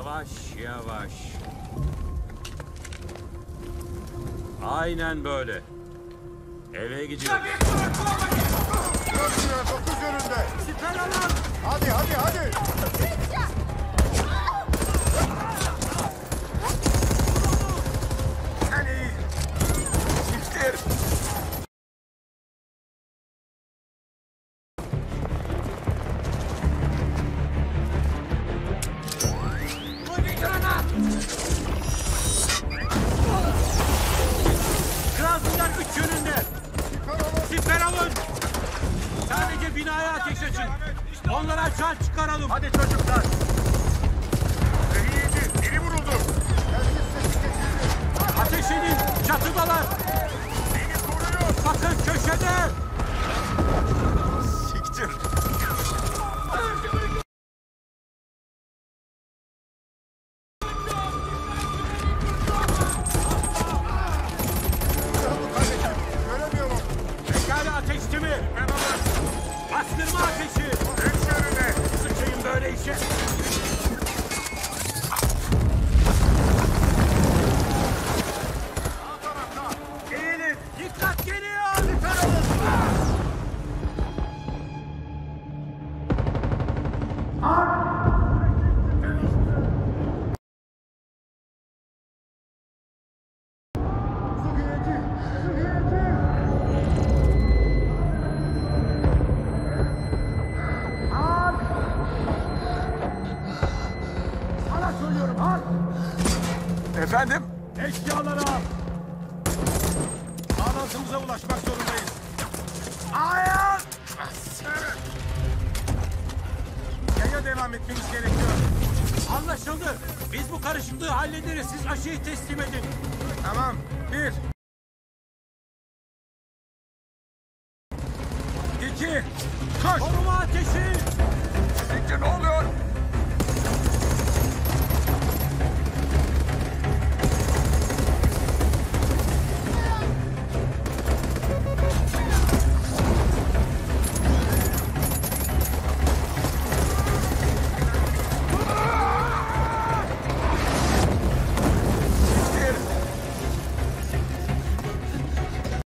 Yavaş yavaş. Aynen böyle. Eve gidiyoruz. Dokuz yönünde. Siper alın. Hadi hadi hadi. Sen iyi. Siktir. Krasnodar 3 yönünde. Siper alın. Sadece binaya ateş açın. Onları aşağı çıkaralım. Hadi çocuklar. İyiydi. Biri vuruldu. Ateş edin. Çatıdalar. Beni koruyor. Bakın köşede. Siktir. Göremiyorum. Pekala ateşti mi? Bastırma ateşi. Üç yönüne. Sıçayım böyle işe. Eğilin. Dikkat geliyor. Siper alın. Sana söylüyorum al. Efendim? Eşyaları al. Bağlantımıza ulaşmak zorundayız. Hayır. Yaya devam etmemiz gerekiyor. Anlaşıldı. Biz bu karışıklığı hallederiz. Siz aşıyı teslim edin. Tamam. Bir. İki. Koş. Koruma ateşi. Siktir ne oluyor?